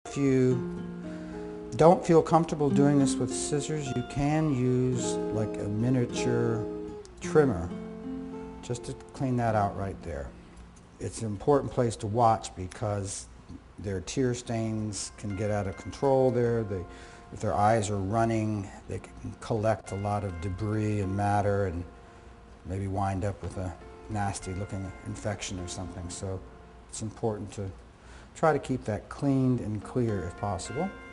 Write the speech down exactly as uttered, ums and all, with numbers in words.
If you don't feel comfortable doing this with scissors, you can use like a miniature trimmer just to clean that out right there. It's an important place to watch because their tear stains can get out of control there. They, if their eyes are running, they can collect a lot of debris and matter and maybe wind up with a nasty looking infection or something. So it's important to try to keep that cleaned and clear if possible.